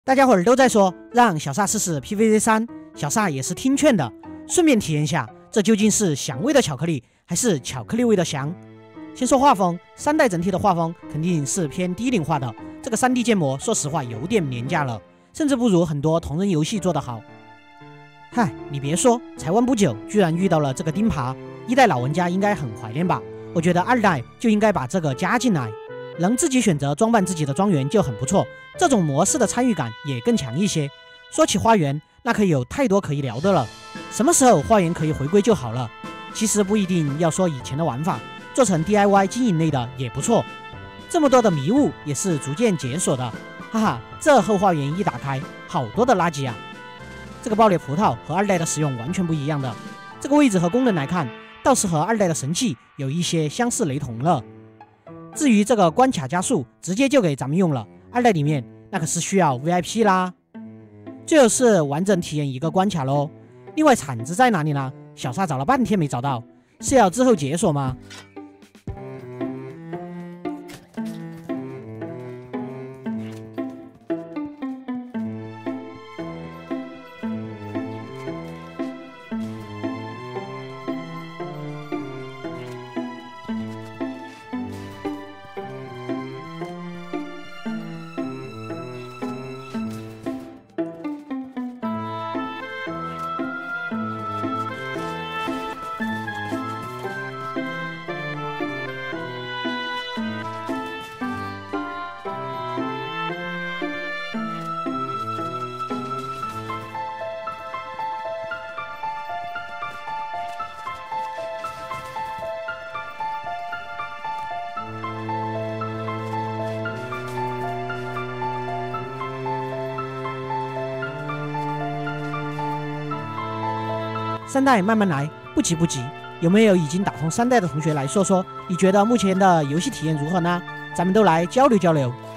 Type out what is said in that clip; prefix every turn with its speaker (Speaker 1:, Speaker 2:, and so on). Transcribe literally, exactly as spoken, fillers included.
Speaker 1: 大家伙儿都在说让小萨试试 P V Z 三，小萨也是听劝的，顺便体验下这究竟是响味的巧克力还是巧克力味的翔。先说画风，三代整体的画风肯定是偏低龄化的，这个 三 D 建模说实话有点廉价了，甚至不如很多同人游戏做得好。嗨，你别说，才玩不久居然遇到了这个钉耙，一代老玩家应该很怀念吧？我觉得二代就应该把这个加进来，能自己选择装扮自己的庄园就很不错，这种模式的参与感也更强一些。说起花园，那可以有太多可以聊的了，什么时候花园可以回归就好了。其实不一定要说以前的玩法，做成 D I Y 经营类的也不错。这么多的迷雾也是逐渐解锁的，哈哈，这后花园一打开，好多的垃圾啊！这个爆裂葡萄和二代的使用完全不一样的，这个位置和功能来看，倒是和二代的神器有一些相似雷同了。至于这个关卡加速，直接就给咱们用了，二代里面那可是需要 V I P 啦。最后是完整体验一个关卡咯。另外铲子在哪里呢？小萨找了半天没找到，是要之后解锁吗？三代慢慢来，不急不急。有没有已经打通三代的同学来说说，你觉得目前的游戏体验如何呢？咱们都来交流交流。